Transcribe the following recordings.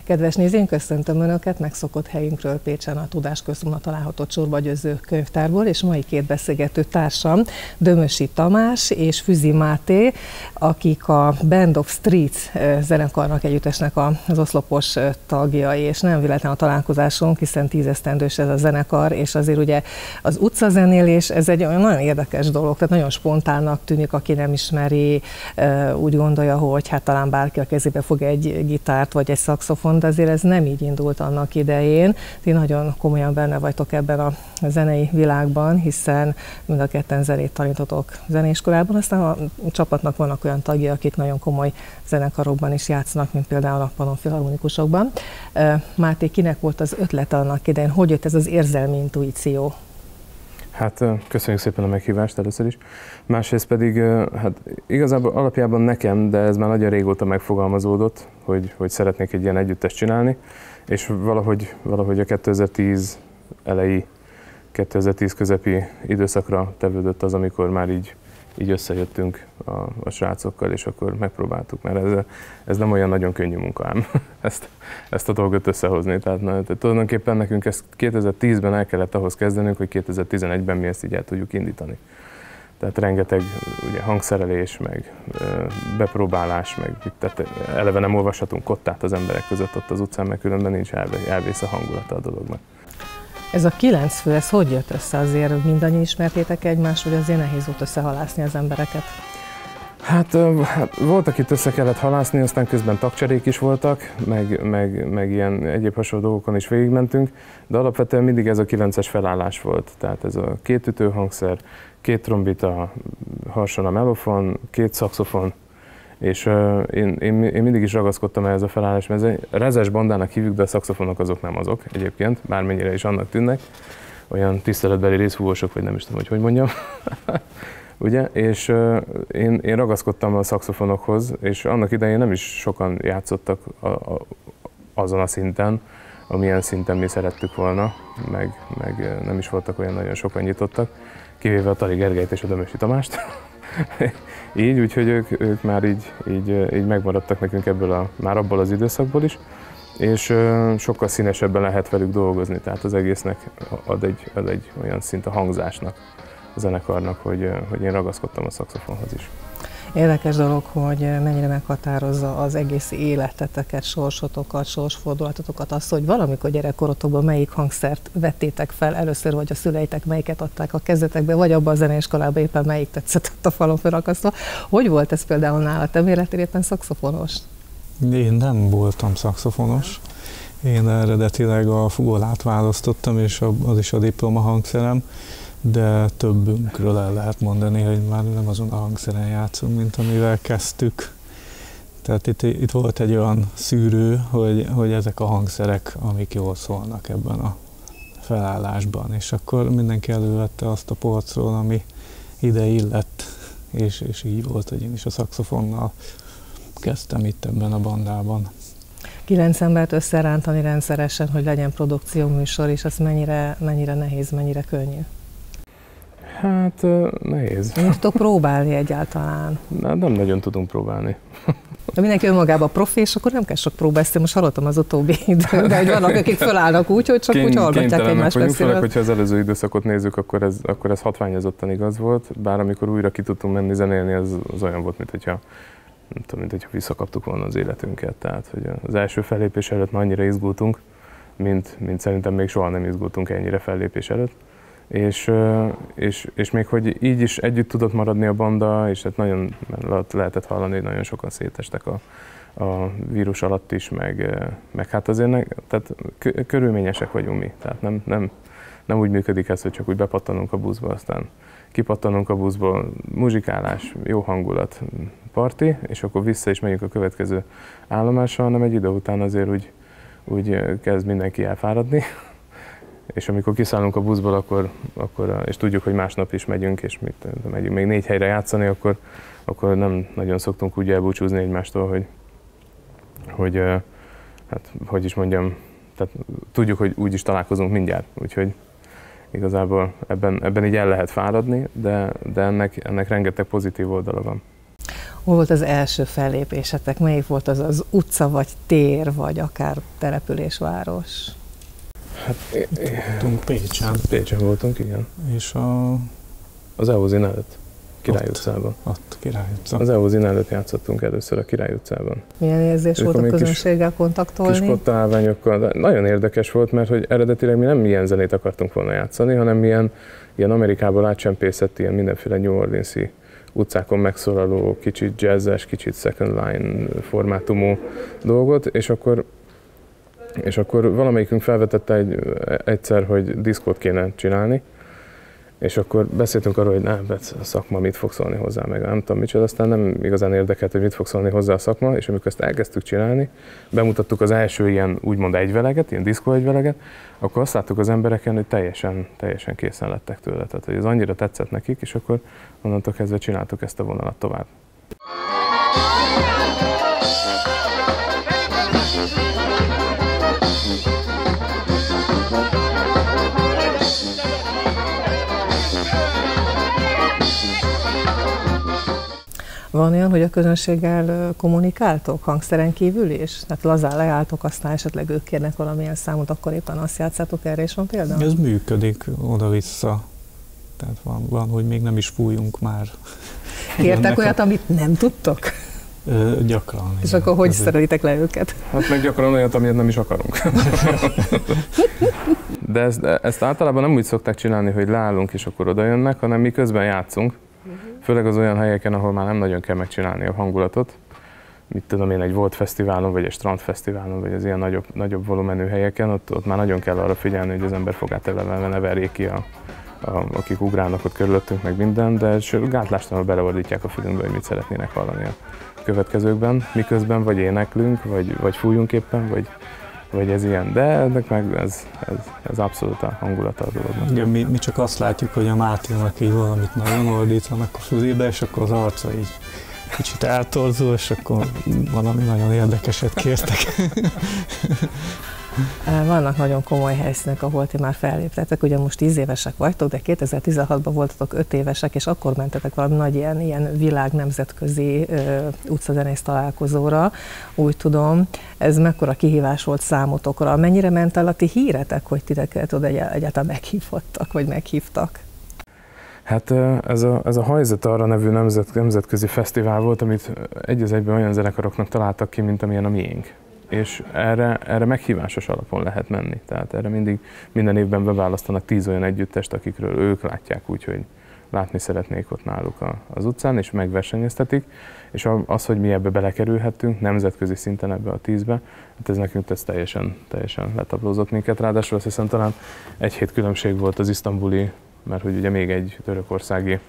Kedves nézőink, köszöntöm Önöket megszokott helyünkről Pécsen, a Tudásközpontban található Csorba Győző könyvtárból, és mai két beszélgető társam Dömösi Tamás és Füzi Máté, akik a Band of Streets zenekarnak, együttesnek az oszlopos tagjai, és nem véletlen a találkozásunk, hiszen 10 esztendős ez a zenekar, és azért ugye az utcazenélés, ez egy olyan nagyon érdekes dolog, tehát nagyon spontánnak tűnik, aki nem ismeri, úgy gondolja, hogy hát talán bárki a kezébe fog egy gitárt vagy egy szaxofon, de azért ez nem így indult annak idején. Ti nagyon komolyan benne vagytok ebben a zenei világban, hiszen mind a ketten zenét tanítotok zeneiskolában, aztán a csapatnak vannak olyan tagjai, akik nagyon komoly zenekarokban is játszanak, mint például a Pannon Filharmonikusokban. Máté, kinek volt az ötlete annak idején? Hogy jött ez az érzelmi intuíció? Hát köszönjük szépen a meghívást először is. Másrészt pedig, hát igazából alapjában nekem, de ez már nagyon régóta megfogalmazódott, hogy szeretnék egy ilyen együttest csinálni, és valahogy a 2010 elejé, 2010 közepi időszakra tevődött az, amikor már így összejöttünk a srácokkal, és akkor megpróbáltuk, mert ez nem olyan nagyon könnyű munka ám ezt a dolgot összehozni. Tehát tulajdonképpen nekünk ezt 2010-ben el kellett ahhoz kezdenünk, hogy 2011-ben mi ezt így el tudjuk indítani. Tehát rengeteg ugye, hangszerelés, meg bepróbálás, meg tehát eleve nem olvashatunk kottát az emberek között ott az utcán, mert különben nincs elvész a hangulata a dolognak. Ez a 9 fő, ez hogy jött össze? Azért mindannyian ismertétek egymást, vagy azért nehéz volt összehalászni az embereket? Hát volt, akit össze kellett halászni, aztán közben tagcserék is voltak, meg ilyen egyéb hasonló dolgokon is végigmentünk, de alapvetően mindig ez a 9-es felállás volt. Tehát ez a 2 ütőhangszer, 2 trombita, harson a melofon, 2 szaxofon, és én mindig is ragaszkodtam ehhez a felállás, mert ez egy rezes bandának hívjuk, de a szaxofonok azok nem azok egyébként, bármennyire is annak tűnnek, olyan tiszteletbeli részfúvósok, vagy nem is tudom, hogy mondjam. Ugye? És én ragaszkodtam a szaxofonokhoz, és annak idején nem is sokan játszottak azon a szinten, amilyen szinten mi szerettük volna, meg nem is voltak olyan nagyon sokan nyitottak, kivéve a Tali Gergelyt és a Dömösi Tamást. Így, úgyhogy ők már így megmaradtak nekünk már abból az időszakból is, és sokkal színesebben lehet velük dolgozni, tehát az egésznek ad egy olyan szint a hangzásnak, a zenekarnak, hogy én ragaszkodtam a szaxofonhoz is. Érdekes dolog, hogy mennyire meghatározza az egész életeteket, sorsotokat, sorsfordulatokat, azt, hogy valamikor gyerekkorotokban melyik hangszert vettétek fel először, vagy a szüleitek melyiket adták a kezetekbe, vagy abban a zeneiskolában éppen melyik tetszett a falon felakasztva. Hogy volt ez például nálad? Te véletlenül éppen szaxofonos? Én nem voltam szaxofonos. Én eredetileg a fugolát választottam, és az is a diploma hangszerem, de többünkről el lehet mondani, hogy már nem azon a hangszeren játszunk, mint amivel kezdtük. Tehát itt volt egy olyan szűrő, hogy ezek a hangszerek, amik jól szólnak ebben a felállásban, és akkor mindenki elővette azt a polcról, ami ide illett, és így volt, hogy én is a szaxofonnal kezdtem itt ebben a bandában. 9 embert összerántani rendszeresen, hogy legyen produkcióműsor, és az mennyire nehéz, mennyire könnyű? Hát nehéz. Nem tudok próbálni egyáltalán. Nem nagyon tudunk próbálni. De mindenki önmagában profi, és akkor nem kell sok próba, ezt én most hallottam az utóbbi időben, hogy vannak, akik felállnak úgy, hogy csak úgy hallgatják egymást beszélni. Főleg, hogyha az előző időszakot nézzük, akkor ez hatványozottan igaz volt, bár amikor újra ki tudtunk menni zenélni, az olyan volt, mintha visszakaptuk volna az életünket. Tehát, hogy az első fellépés előtt már annyira izgultunk, mint szerintem még soha nem izgultunk ennyire fellépés előtt. És még hogy így is együtt tudott maradni a banda, és hát nagyon lehetett hallani, hogy nagyon sokan szétestek a vírus alatt is, meg hát azért tehát körülményesek vagyunk mi. Tehát nem úgy működik ez, hogy csak úgy bepattanunk a buszba, aztán kipattanunk a buszból, muzsikálás, jó hangulat, parti, és akkor vissza is megyünk a következő állomásra, hanem egy idő után azért úgy kezd mindenki elfáradni. És amikor kiszállunk a buszból, akkor, és tudjuk, hogy másnap is megyünk, és megyünk még 4 helyre játszani, akkor nem nagyon szoktunk úgy elbúcsúzni egymástól, hogy is mondjam, tehát tudjuk, hogy úgy is találkozunk mindjárt. Úgyhogy igazából ebben így el lehet fáradni, de ennek rengeteg pozitív oldala van. Hol volt az első fellépésetek? Melyik volt az utca, vagy tér, vagy akár település-város? Hát, voltunk Pécsen. Pécsen voltunk, igen. És az Eózin előtt, Király utcában. Ott Király utca. Az Eózin előtt játszottunk először a Király utcában. Milyen érzés volt a közönséggel kontaktolni? Kis kottaállványokkal. Nagyon érdekes volt, mert hogy eredetileg mi nem ilyen zenét akartunk volna játszani, hanem ilyen Amerikából átcsempészett ilyen mindenféle New Orleans-i utcákon megszólaló, kicsit jazzes, kicsit second line formátumú dolgot, és akkor valamelyikünk felvetette egyszer, hogy diszkót kéne csinálni, és akkor beszéltünk arról, hogy nem, a szakma mit fog szólni hozzá, meg nem tudom micsoda, aztán nem igazán érdekelt, hogy mit fog szólni hozzá a szakma, és amikor ezt elkezdtük csinálni, bemutattuk az első ilyen úgymond egyveleget, ilyen diszkó egyveleget, akkor azt láttuk az embereken, hogy teljesen készen lettek tőle, tehát hogy ez annyira tetszett nekik, és akkor onnantól kezdve csináltuk ezt a vonalat tovább. Van olyan, hogy a közönséggel kommunikáltok hangszeren kívül is? Tehát lazán leálltok, aztán esetleg ők kérnek valamilyen számot, akkor éppen azt játszátok, erre is van például? Ez működik oda-vissza. Tehát van, hogy még nem is fújunk már. Kértek olyat, amit nem tudtok? Gyakran. És akkor hogy szerelitek le őket? Hát meg gyakran olyat, amilyet nem is akarunk. De ezt általában nem úgy szokták csinálni, hogy leállunk és akkor oda jönnek, hanem mi közben játszunk. Főleg az olyan helyeken, ahol már nem nagyon kell megcsinálni a hangulatot. Mit tudom én, egy Volt fesztiválon, vagy egy strandfesztiválon, vagy az ilyen nagyobb volumenű helyeken, ott már nagyon kell arra figyelni, hogy az ember fogát elevelve ne verjék ki, akik ugrálnak ott körülöttünk, meg minden, de gátlástalanul beleordítják a fülünkbe, hogy mit szeretnének hallani a következőkben, miközben vagy éneklünk, vagy fújunk éppen, vagy ez ilyen, de ennek meg ez abszolút a hangulata a dolognak. Igen, mi csak azt látjuk, hogy a Máténak így valamit nagyon ordítanak a fülébe, és akkor az arca így kicsit eltorzul, és akkor valami nagyon érdekeset kértek. Vannak nagyon komoly helyszínek, ahol ti már felléptetek, ugye most 10 évesek vagytok, de 2016-ban voltatok 5 évesek, és akkor mentetek valami nagy ilyen világ nemzetközi utcazenész találkozóra, úgy tudom. Ez mekkora kihívás volt számotokra? Mennyire ment el a ti híretek, hogy titeket oda egyáltalán meghívhattak, vagy meghívtak? Hát ez a Hajzetarra nevű nemzetközi fesztivál volt, amit egy az egyben olyan zenekaroknak találtak ki, mint amilyen a miénk. És erre meghívásos alapon lehet menni. Tehát erre minden évben beválasztanak 10 olyan együttest, akikről ők látják úgy, hogy látni szeretnék ott náluk az utcán, és megversenyeztetik. És az, hogy mi ebbe belekerülhettünk, nemzetközi szinten ebbe a 10-be, hát ez nekünk teljesen letablózott minket. Ráadásul azt hiszem talán egy hét különbség volt az isztambuli, mert hogy ugye még egy törökországi,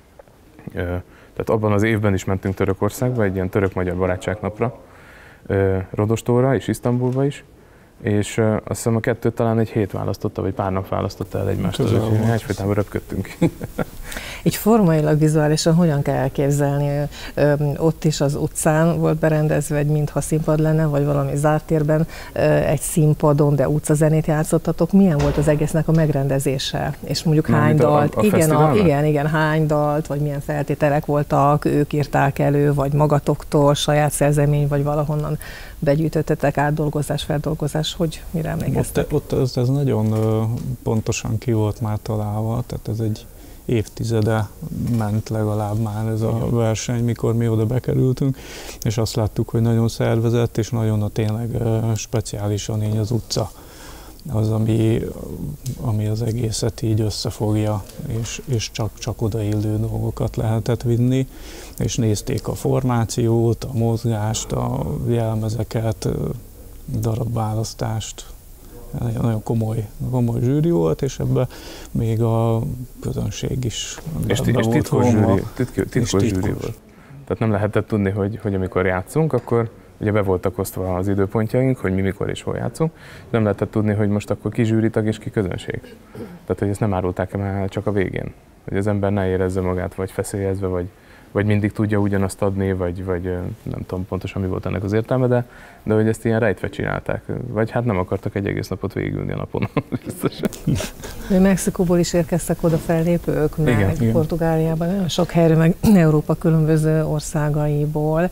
tehát abban az évben is mentünk Törökországba, egy ilyen török-magyar barátságnapra, Rodostóra és Isztambulba is, és azt hiszem a kettőt talán egy hét választotta, vagy pár nap választotta el egymástól, úgyhogy egyfajtában röpködtünk. Így formailag, vizuálisan hogyan kell elképzelni? Ott is az utcán volt berendezve, egy mintha színpad lenne, vagy valami zárt térben egy színpadon, de utcazenét játszottatok. Milyen volt az egésznek a megrendezése? És mondjuk hány dalt? Igen, hány dalt, vagy milyen feltételek voltak, ők írták elő, vagy magatoktól, saját szerzemény, vagy valahonnan begyűjtöttetek, átdolgozás, feldolgozás, hogy mire emlékeztek? Ott ez nagyon pontosan ki volt már találva, tehát ez egy évtizede ment legalább már ez a verseny, mikor mi oda bekerültünk, és azt láttuk, hogy nagyon szervezett, és nagyon tényleg speciálisan így az utca az, ami az egészet így összefogja, és csak odaillő dolgokat lehetett vinni, és nézték a formációt, a mozgást, a jelmezeket, darabválasztást. Nagyon komoly zsűri volt, és ebben még a közönség is és titkos zsűri volt. Tehát nem lehetett tudni, hogy amikor játszunk, akkor ugye be voltak osztva az időpontjaink, hogy mi mikor és hol játszunk, nem lehetett tudni, hogy most akkor ki zsűritag és ki közönség. Tehát, hogy ezt nem árulták el csak a végén. Hogy az ember ne érezze magát vagy feszélyezve, vagy vagy mindig tudja ugyanazt adni, vagy nem tudom pontosan mi volt ennek az értelme, de hogy ezt ilyen rejtve csinálták, vagy hát nem akartak egy egész napot végigülni a napon, biztosan. Mexikóból is érkeztek oda fellépők, meg igen. Portugáliában, nagyon sok helyről, meg Európa különböző országaiból.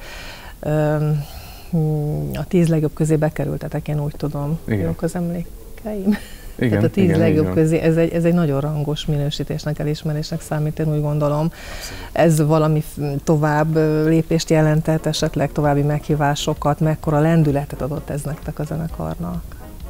A 10 legjobb közé bekerültetek, én úgy tudom. Jók az emlékeim. Igen, tehát a 10 legjobb közé, igen. ez egy nagyon rangos minősítésnek, elismerésnek számít, én úgy gondolom. Ez valami tovább lépést jelentett, esetleg további meghívásokat, mekkora lendületet adott ez nektek a zenekarnak?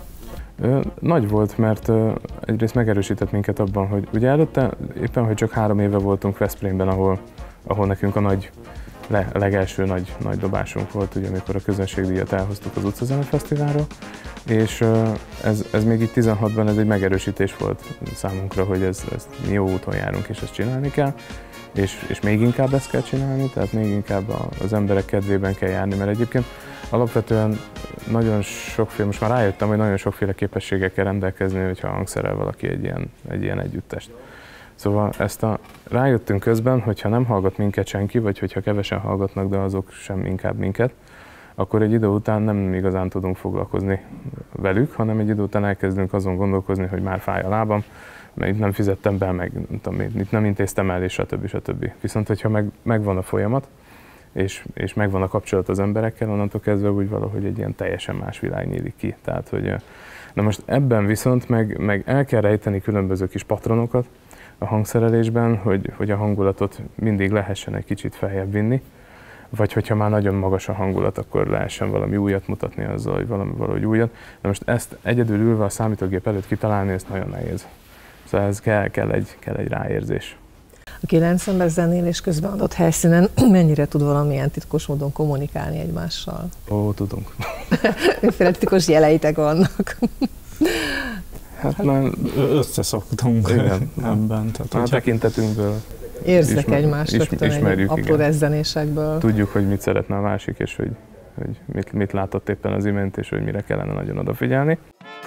Nagy volt, mert egyrészt megerősített minket abban, hogy ugye előtte éppen, hogy csak 3 éve voltunk Veszprémben, ahol nekünk a legelső nagy dobásunk volt, ugye, amikor a közönségdíjat elhoztuk az Utcazene Fesztiválra, és ez még itt 16-ban ez egy megerősítés volt számunkra, hogy ezt mi jó úton járunk, és ezt csinálni kell, és még inkább ezt kell csinálni, tehát még inkább az emberek kedvében kell járni, mert egyébként alapvetően nagyon sokféle, most már rájöttem, hogy nagyon sokféle képességgel kell rendelkezni, hogyha hangszerel valaki egy ilyen együttest. Szóval rájöttünk közben, hogyha nem hallgat minket senki, vagy hogyha kevesen hallgatnak, de azok sem inkább minket, akkor egy idő után nem igazán tudunk foglalkozni velük, hanem egy idő után elkezdünk azon gondolkozni, hogy már fáj a lábam, mert itt nem fizettem be, meg itt nem intéztem el, és stb. Viszont, hogyha megvan a folyamat, és megvan a kapcsolat az emberekkel, onnantól kezdve úgy valahogy egy ilyen teljesen más világ nyílik ki. Tehát, hogy, na most ebben viszont meg el kell rejteni különböző kis patronokat a hangszerelésben, hogy a hangulatot mindig lehessen egy kicsit feljebb vinni, vagy hogyha már nagyon magas a hangulat, akkor lehessen valami újat mutatni azzal, hogy valahogy újat. Na most ezt egyedül ülve a számítógép előtt kitalálni, ez nagyon nehéz. Szóval ez kell egy ráérzés. A 9 ember zenélés közben adott helyszínen mennyire tud valamilyen titkos módon kommunikálni egymással? Ó, tudunk. Miféle titkos jeleitek vannak? Hát már összeszoktunk ebben. A tekintetünkből. Érzek egymást ismerjük, apró rezzenésekből. Tudjuk, hogy mit szeretne a másik, és hogy mit látott éppen az imént, és hogy mire kellene nagyon odafigyelni.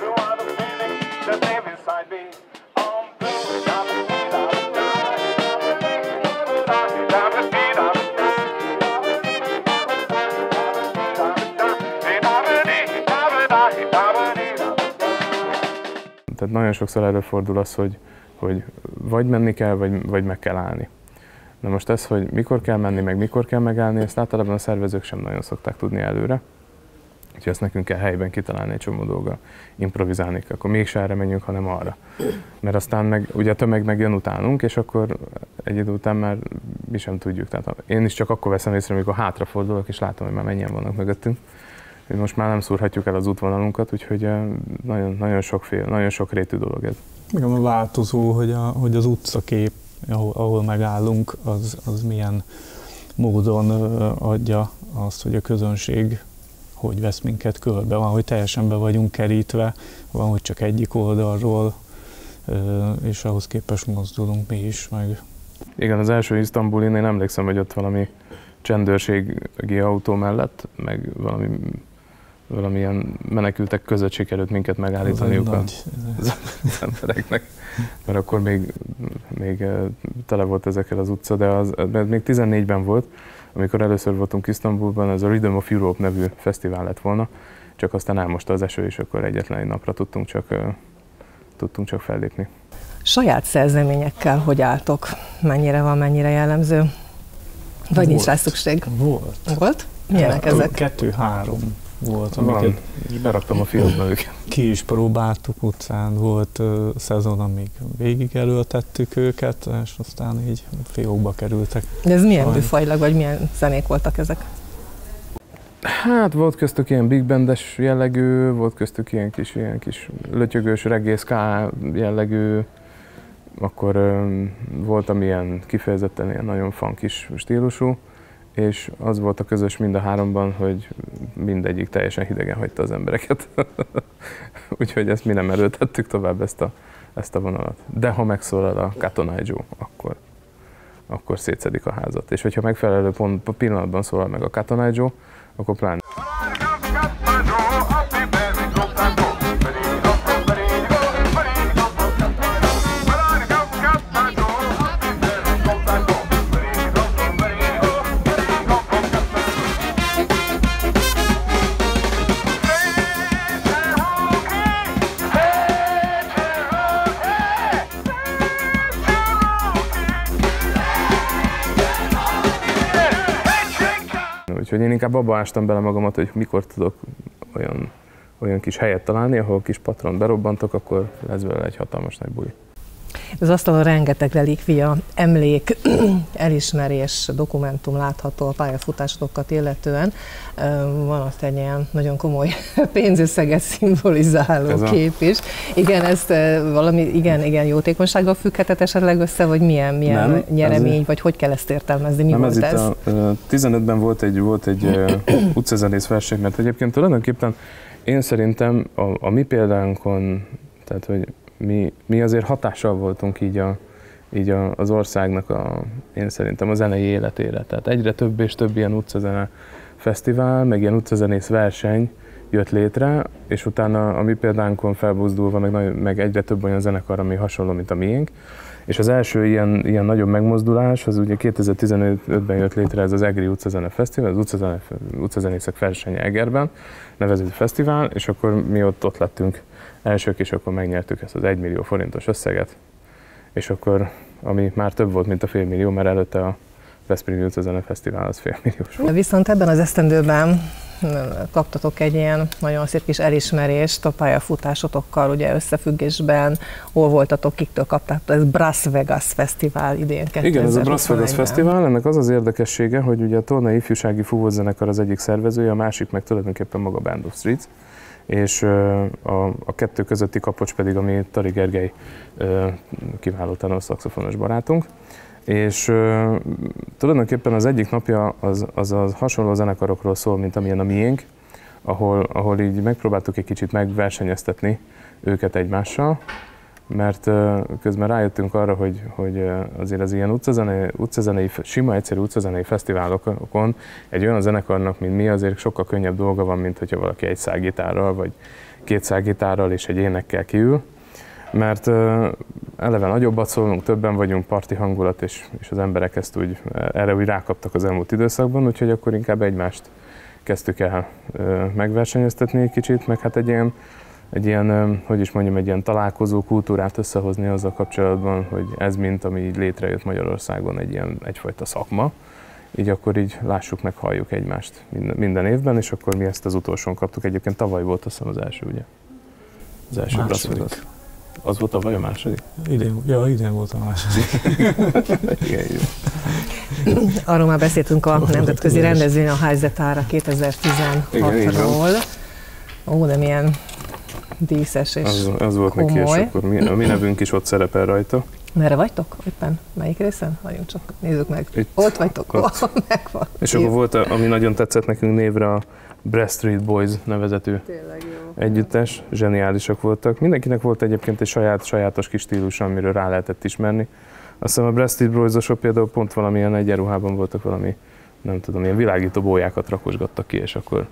Tehát nagyon sokszor előfordul az, hogy vagy menni kell, vagy meg kell állni. Na most ez, hogy mikor kell menni, meg mikor kell megállni, ezt általában a szervezők sem nagyon szokták tudni előre. Úgyhogy ezt nekünk kell helyben kitalálni egy csomó dolga, improvizálni, akkor mégse erre menjünk, hanem arra. Mert aztán meg, ugye a tömeg meg jön utánunk, és akkor egy idő után már mi sem tudjuk. Tehát én is csak akkor veszem észre, amikor hátrafordulok, és látom, hogy már mennyien vannak mögöttünk. Most már nem szúrhatjuk el az útvonalunkat, úgyhogy nagyon sok rétű dolog ez. Igen, a változó, hogy az utcakép, ahol megállunk, az milyen módon adja azt, hogy a közönség hogy vesz minket körbe. Van, hogy teljesen be vagyunk kerítve, van, hogy csak egyik oldalról, és ahhoz képest mozdulunk mi is meg. Igen, az első Isztambulin én emlékszem, hogy ott valami csendőrségi autó mellett, meg valamilyen menekültek között sikerült minket megállítaniuk az embereknek. Mert akkor még tele volt ezekkel az utca, de még 14-ben volt, amikor először voltunk Isztambulban, ez a Rhythm of Europe nevű fesztivál lett volna, csak aztán elmosta az eső, és akkor egyetlen egy napra tudtunk csak fellépni. Saját szerzeményekkel hogy álltok? Mennyire jellemző? Vagy nincs rá szükség? Volt? Milyenek ezek? 2-3 volt, amiket beraktam a fiókba őket. Ki is próbáltuk utcán, volt szezon, amíg végig előtettük őket, és aztán így fiókba kerültek. De ez milyen műfajlag, vagy milyen zenék voltak ezek? Hát volt köztük ilyen big bandes jellegű, volt köztük ilyen kis lötyögős reggae ska jellegű, akkor voltam ilyen kifejezetten ilyen nagyon funkis stílusú, és az volt a közös mind a háromban, hogy mindegyik teljesen hidegen hagyta az embereket. Úgyhogy ezt mi nem erőltettük tovább ezt a vonalat. De ha megszólal a Cotton Eye Joe, akkor szétszedik a házat. És hogyha megfelelő pillanatban szólal meg a Cotton Eye Joe, akkor pláne. Úgyhogy én inkább abba ástam bele magamat, hogy mikor tudok olyan kis helyet találni, ahol kis patront berobbantok, akkor lesz vele egy hatalmas nagy buli. Az asztalon rengeteg relikvia, emlék, elismerés, dokumentum látható a pályafutásokat illetően. Van ott egy ilyen nagyon komoly pénzösszeget szimbolizáló kép is. Igen, ezt valami igen jótékonysággal függhetett esetleg össze, vagy milyen nem, nyeremény, vagy hogy kell ezt értelmezni? Mi nem, volt ez? 15-ben volt egy utcazenész verseny, mert egyébként tulajdonképpen én szerintem a mi példánkon, tehát hogy mi azért hatással voltunk így az országnak én szerintem a zenei életére. Tehát egyre több és több ilyen utcazene fesztivál, meg ilyen utcazenész verseny jött létre, és utána a mi példánkon felbuzdulva meg egyre több olyan zenekar, ami hasonló, mint a miénk. És az első ilyen nagyobb megmozdulás, az ugye 2015-ben jött létre ez az Egri Utcazene Fesztivál, az utcazenészek versenye Egerben nevezett fesztivál, és akkor mi ott lettünk elsők, és akkor megnyertük ezt az 1 millió forintos összeget, és akkor, ami már több volt, mint a 500 000, mert előtte a Veszprémi Utcazene Fesztivál az 500 milliós volt. Viszont ebben az esztendőben kaptatok egy ilyen nagyon szép kis elismerést a pályafutásotokkal, ugye összefüggésben, hol voltatok, kiktől kaptátok, ez Brass Vegas Fesztivál idén 2021-ben. Igen, ez a Brass Vegas Fesztivál, ennek az érdekessége, hogy ugye a Tolnai Ifjúsági Fúvózenekar az egyik szervezője, a másik meg tulajdonképpen maga Band of Streets, és a kettő közötti kapocs pedig, ami Tari Gergely kiváló tenorszaxofonos barátunk. És tulajdonképpen az egyik napja az hasonló zenekarokról szól, mint amilyen a miénk, ahol így megpróbáltuk egy kicsit megversenyeztetni őket egymással, mert közben rájöttünk arra, hogy azért az ilyen utcazenei, sima egyszerű utcazenei fesztiválokon egy olyan zenekarnak, mint mi, azért sokkal könnyebb dolga van, mint hogyha valaki egy szággitárral, vagy 2 szággitárral és egy énekkel kiül. Mert eleve nagyobbat szólunk, többen vagyunk, parti hangulat, és az emberek ezt erre úgy rákaptak az elmúlt időszakban, úgyhogy akkor inkább egymást kezdtük el megversenyeztetni egy kicsit, meg hát egy ilyen, hogy is mondjam, egy ilyen találkozó kultúrát összehozni azzal kapcsolatban, hogy ez mint, ami így létrejött Magyarországon egyfajta szakma, így akkor így lássuk meg, halljuk egymást minden évben, és akkor mi ezt az utolsón kaptuk. Egyébként tavaly volt azt hiszem az első, ugye? Az első Brass Vegas. Az volt tavaly a második? Idén volt a második. Igen, arról már beszéltünk a nemzetközi rendezvény, a Hájzetára 2016-ról. Ó, de milyen díszes és az volt komoly. Neki, és akkor a mi nevünk is ott szerepel rajta. Merre vagytok éppen? Melyik részen? Vagyunk csak, nézzük meg. Ott vagytok, megvan. És akkor volt, ami nagyon tetszett nekünk névre, a Brass Street Boys nevezetű együttes, zseniálisak voltak. Mindenkinek volt egyébként egy sajátos kis stílus, amiről rá lehetett ismerni. Azt hiszem a Brass Street Boys-osok például pont valamilyen egyenruhában voltak, valami, nem tudom, ilyen világító bójákat rakosgattak ki, és akkor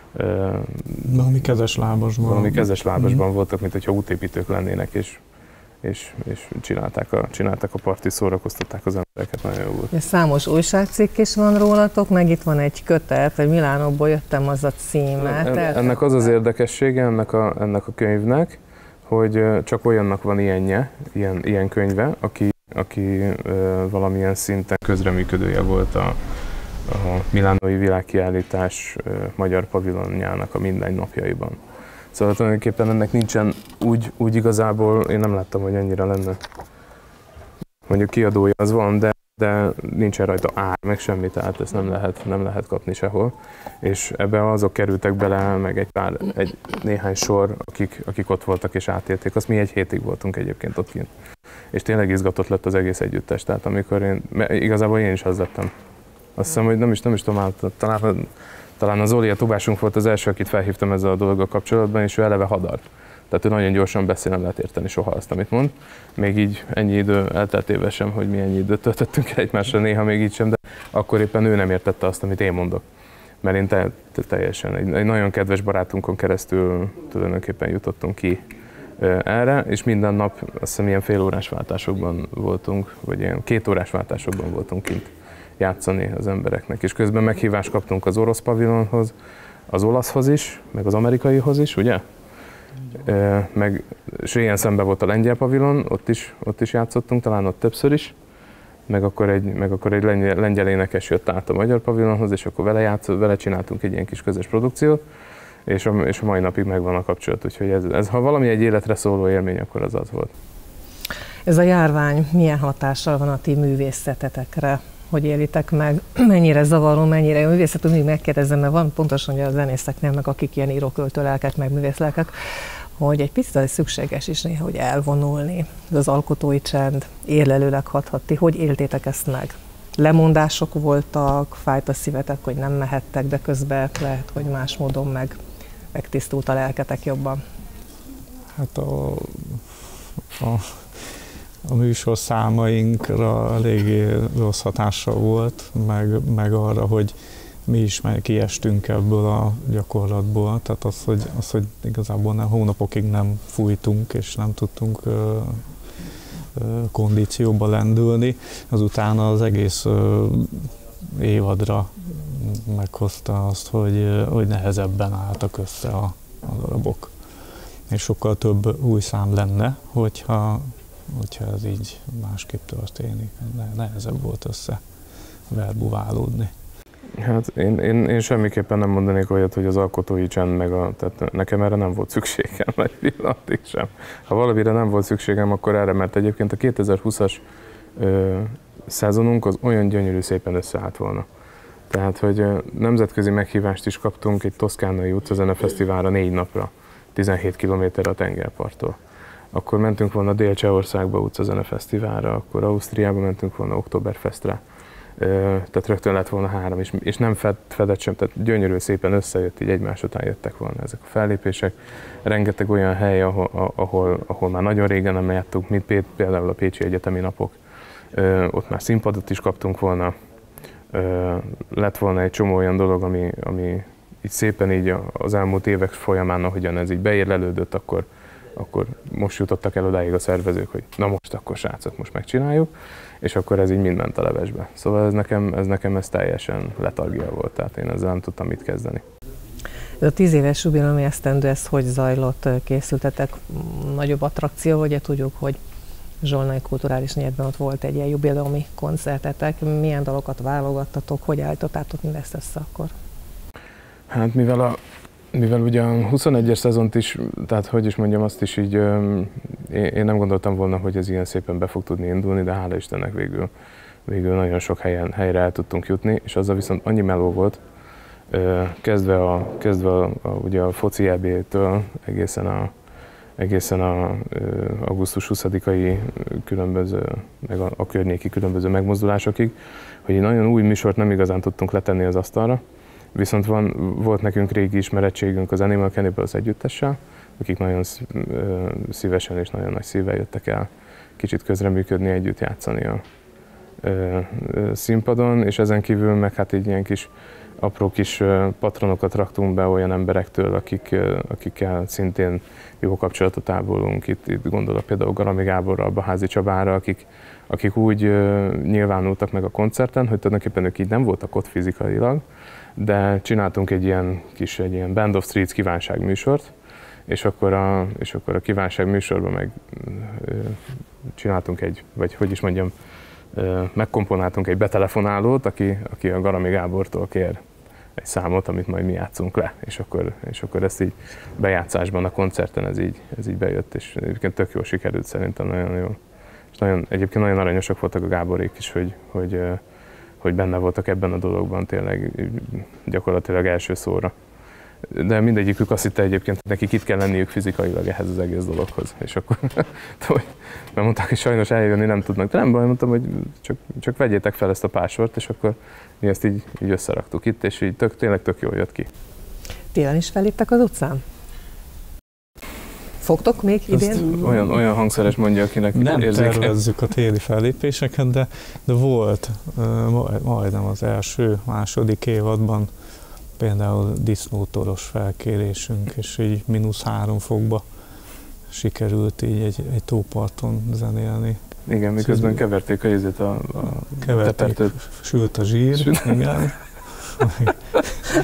valami kezes lábasban voltak, mint hogyha útépítők lennének, és csinálták a partit, szórakoztatták az embereket, nagyon jó volt. Számos újságcikk is van rólatok, meg itt van egy kötet, hogy Milánóból jöttem, az a címe. Ennek az érdekessége ennek a könyvnek, hogy csak olyannak van ilyen könyve, aki valamilyen szinten közreműködője volt a milánói világkiállítás magyar pavilonjának a mindennapjaiban. Szóval tulajdonképpen ennek nincsen úgy igazából, én nem láttam, hogy ennyire lenne. Mondjuk kiadója az van, de nincsen rajta ár, meg semmi, tehát ezt nem lehet kapni sehol. És ebbe azok kerültek bele, meg néhány sor, akik ott voltak és átélték. Azt mi egy hétig voltunk egyébként ott kint. És tényleg izgatott lett az egész együttes, tehát amikor igazából én is az lettem. Azt hiszem, hogy nem is tudom, talán az Zoli, a tubásunk volt az első, akit felhívtam ezzel a dologgal kapcsolatban, és ő eleve hadart. Tehát ő nagyon gyorsan beszél, nem lehet érteni soha azt, amit mond. Még így ennyi idő elteltével sem, hogy mi ennyi időt töltöttünk el egymásra, néha még így sem, de akkor éppen ő nem értette azt, amit én mondok. Mert én teljesen egy nagyon kedves barátunkon keresztül tulajdonképpen jutottunk ki erre, és minden nap azt hiszem ilyen félórás váltásokban voltunk, vagy ilyen 2 órás váltásokban voltunk kint játszani az embereknek. És közben meghívást kaptunk az orosz pavilonhoz, az olaszhoz is, meg az amerikaihoz is, ugye? És ilyen szemben volt a lengyel pavilon, ott is játszottunk, talán ott többször is. meg akkor egy lengyel énekes jött át a magyar pavilonhoz, és akkor vele csináltunk egy ilyen kis közös produkciót, és a mai napig megvan a kapcsolat, úgyhogy ez ha valami egy életre szóló élmény, akkor az volt. Ez a járvány milyen hatással van a ti művészetetekre? Hogy élitek meg? Mennyire zavaró, mennyire művészetű? Még megkérdezem, mert van pontosan ugye a zenészeknél, meg akik ilyen íróköltő lelkek, meg művészlelkek, hogy egy picit szükséges is néha, hogy elvonulni. Az alkotói csend érlelőleg hathat. Hogy éltétek ezt meg? Lemondások voltak, fájt a szívetek, hogy nem mehettek, de közben lehet, hogy más módon megtisztult a lelketek jobban. Hát a műsor számainkra eléggé rossz hatással volt, meg arra, hogy mi is kiestünk ebből a gyakorlatból. Tehát az, hogy igazából hónapokig nem fújtunk, és nem tudtunk kondícióba lendülni. Azután az egész évadra meghozta azt, hogy nehezebben álltak össze a darabok. És sokkal több új szám lenne, hogyha ez így másképp történik. Nehezebb volt verbuválódni. Hát én semmiképpen nem mondanék olyat, hogy az alkotói csend tehát nekem erre nem volt szükségem egy pillanatig sem. Ha valamire nem volt szükségem, akkor erre, mert egyébként a 2020-as szezonunk az olyan gyönyörű szépen összeállt volna. Tehát, hogy nemzetközi meghívást is kaptunk egy toszkánai utcazenefesztiválra 4 napra, 17 kilométerre a tengerparttól. Akkor mentünk volna Dél-Csehországba utcazenefesztiválra, akkor Ausztriába mentünk volna Oktoberfestre. Tehát rögtön lett volna 3, és nem fedett sem, tehát gyönyörű szépen összejött, így egymás után jöttek volna ezek a fellépések. Rengeteg olyan hely, ahol már nagyon régen nem jártunk, mint például a Pécsi Egyetemi Napok. Ott már színpadot is kaptunk volna. Lett volna egy csomó olyan dolog, ami így szépen így az elmúlt évek folyamán, ahogyan ez így beérlelődött, akkor most jutottak el odáig a szervezők, hogy na most akkor srácok, most megcsináljuk, és akkor ez így mind ment a levesbe. Szóval ez nekem teljesen letargia volt, tehát én ezzel nem tudtam mit kezdeni. Ez a 10 éves jubileumi esztendő, ez hogy zajlott? Készültetek nagyobb attrakció, ugye tudjuk, hogy Zsolnai Kulturális Negyedben ott volt egy ilyen jubileumi koncertetek. Milyen dalokat válogattatok, hogy állítottátok mindezt össze akkor? Hát mivel ugye a 21-es szezont is, tehát hogy is mondjam, azt is így, én nem gondoltam volna, hogy ez ilyen szépen be fog tudni indulni, de hála Istennek végül nagyon sok helyre el tudtunk jutni, és azzal viszont annyi meló volt, kezdve ugye a foci EB-től egészen a augusztus 20-ai különböző, meg a környéki különböző megmozdulásokig, hogy egy nagyon új műsort nem igazán tudtunk letenni az asztalra. Viszont volt nekünk régi ismerettségünk az Animal Cannibals együttessel, akik nagyon szívesen és nagyon nagy szívvel jöttek el kicsit közreműködni, együtt játszani a színpadon, és ezen kívül meg hát egy ilyen kis apró kis patronokat raktunk be olyan emberektől, akikkel szintén jó kapcsolatot ápolunk. Itt gondolok például Garami Gáborra, Baházi Csabára, akik úgy nyilvánultak meg a koncerten, hogy tulajdonképpen ők így nem voltak ott fizikailag, de csináltunk egy ilyen Band of Streets kívánságműsort, és akkor a kívánságműsorban meg csináltunk megkomponáltunk egy betelefonálót, aki a Garami Gábortól kér egy számot, amit majd mi játszunk le, és akkor ezt így bejátszásban a koncerten ez így bejött, és egyébként tök jól sikerült szerintem, nagyon jó. És egyébként nagyon aranyosak voltak a Gáborék is, hogy benne voltak ebben a dologban tényleg gyakorlatilag első szóra. De mindegyikük azt hitte egyébként, hogy nekik itt kell lenniük fizikailag ehhez az egész dologhoz. És akkor mondták, hogy sajnos eljönni nem tudnak. De nem baj, mondtam, hogy csak vegyétek fel ezt a pársort, és akkor mi ezt így összeraktuk itt, és így tényleg tök jól jött ki. Télen is felléptek az utcán? Fogtok még idén? Olyan hangszeres mondja, akinek nem tervezzük a téli fellépéseket, de volt majdnem az második évadban például disznótoros felkérésünk, és így -3 fokba sikerült így egy tóparton zenélni. Igen, miközben keverték a tepertőt. Sült a zsír, igen.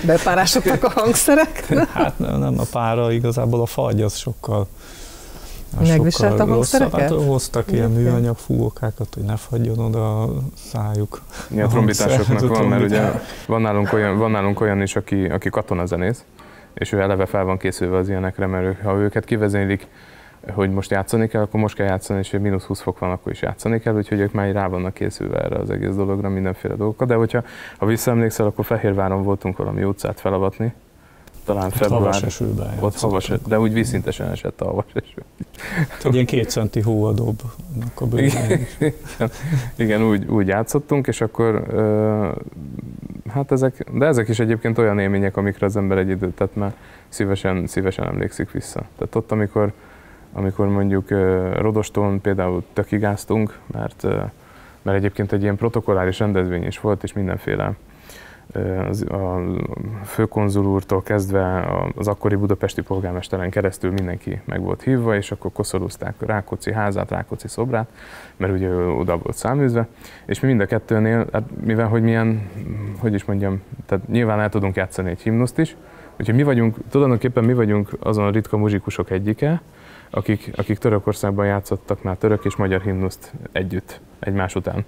Bepárásodtak a hangszerek? Hát nem a pára, igazából a fagy az sokkal Megviselt a hangszereket? Hát hoztak ilyen műanyag fúvókákat, hogy ne fagyjon oda a szájuk. A trombitásoknak van, mert ugye van nálunk olyan is, aki katonazenész, és ő eleve fel van készülve az ilyenekre, mert ha őket kivezénylik, hogy most játszani kell, akkor most kell játszani, és -20 fok van, akkor is játszani kell, úgyhogy ők már rá vannak készülve erre az egész dologra, mindenféle dolgokat. De hogyha visszaemlékszel, akkor Fehérváron voltunk valami utcát felavatni, talán február, ott havas, de úgy vízszintesen esett a havas eső. Egy ilyen 2 centi hó a dobnak a bőven. Igen, úgy játszottunk, és akkor hát ezek is egyébként olyan élmények, amikre az ember egy időt tett, már szívesen emlékszik vissza. Tehát ott, amikor mondjuk Rodostón például tökigáztunk, mert egyébként egy ilyen protokolláris rendezvény is volt, és mindenféle a főkonzul úrtól kezdve az akkori budapesti polgármesteren keresztül mindenki meg volt hívva, és akkor koszorúzták Rákóczi házát, Rákóczi szobrát, mert ugye oda volt száműzve, és mi mind a kettőnél, hát mivel hogy milyen, hogy is mondjam, tehát nyilván el tudunk játszani egy himnuszt is, úgyhogy tulajdonképpen mi vagyunk azon a ritka muzsikusok egyike, akik Törökországban játszottak már török és magyar himnuszt együtt, egymás után.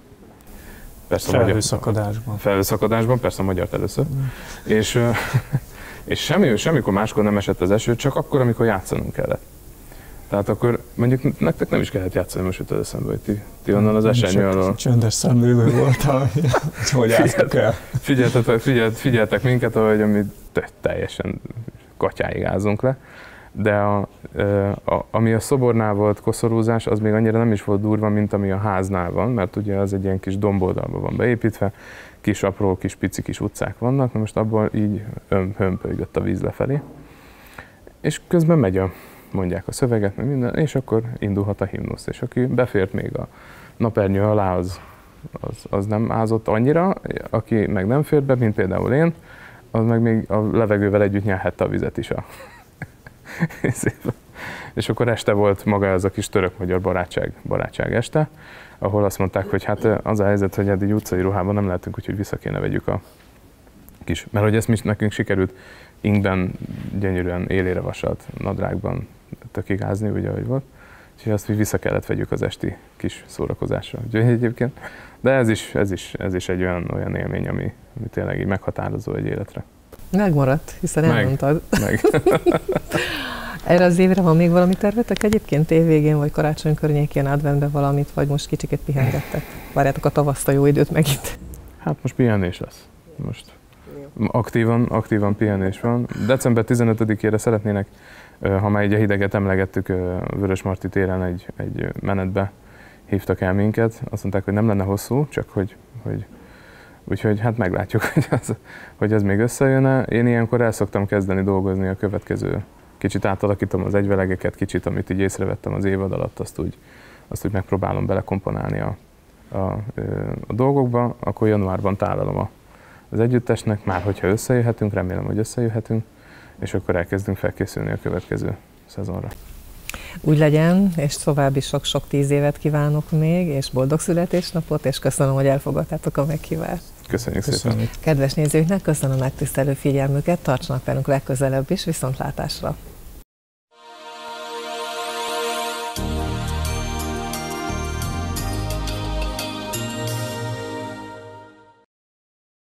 Felhőszakadásban, persze a magyart először. És semmikor máskor nem esett az eső, csak akkor, amikor játszanunk kellett. Tehát akkor mondjuk nektek nem is kellett játszani, most jut az eszembe, hogy ti onnan az esernyő alól. Csöndes szemlélő voltál, hogy játszok el. Figyeltek minket, ahogy ami teljesen gatyáig ázunk le. De ami a szobornál volt koszorúzás, az még annyira nem is volt durva, mint ami a háznál van, mert ugye az egy ilyen kis domboldalba van beépítve, kis apró, pici kis utcák vannak, na most abból így hömpölygött a víz lefelé. És közben mondják a szöveget, meg minden, és akkor indulhat a himnusz. És aki befért még a napernyő alá, az nem ázott annyira, aki meg nem fért be, mint például én, az meg még a levegővel együtt nyelhette a vizet is És akkor este volt maga ez a kis török-magyar barátság este, ahol azt mondták, hogy hát az a helyzet, hogy eddig utcai ruhában nem lehetünk, úgyhogy vissza kéne vegyük a kis, mert hogy ezt nekünk sikerült ingben, gyönyörűen élére vasalt nadrágban tökigázni, ugye, ahogy volt, és azt vissza kellett vegyük az esti kis szórakozásra. Úgyhogy egyébként, de ez is egy olyan élmény, ami tényleg így meghatározó egy életre. Megmaradt, hiszen elmondtad. Meg. Erre az évre van még valami tervetek egyébként? Évvégén vagy karácsony környékén, adventben valamit, vagy most kicsiket pihengettek? Várjátok a tavaszt, a jó időt megint? Hát most pihenés lesz. Most aktívan pihenés van. December 15-ére szeretnének, ha már így a hideget emlegettük, Vörösmarty téren egy menetbe hívtak el minket. Azt mondták, hogy nem lenne hosszú, csak hogy úgyhogy hát meglátjuk, hogy ez még összejön-e. Én ilyenkor el szoktam kezdeni dolgozni a következő. Kicsit átalakítom az egyvelegeket, kicsit, amit így észrevettem az évad alatt, azt úgy megpróbálom belekomponálni a dolgokba, akkor januárban tálalom az együttesnek, már hogyha összejöhetünk, remélem, hogy összejöhetünk, és akkor elkezdünk felkészülni a következő szezonra. Úgy legyen, és további sok-sok 10 évet kívánok még, és boldog születésnapot, és köszönöm, hogy elfogadtátok a meghívást. Köszönjük szépen. Kedves nézőknek köszönöm megtisztelő figyelmüket, tartsanak velünk legközelebb is, viszontlátásra!